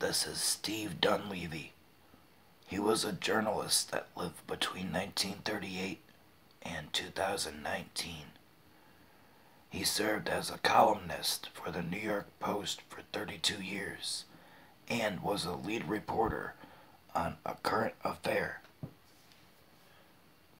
This is Steve Dunleavy. He was a journalist that lived between 1938 and 2019. He served as a columnist for the New York Post for 32 years and was a lead reporter on A Current Affair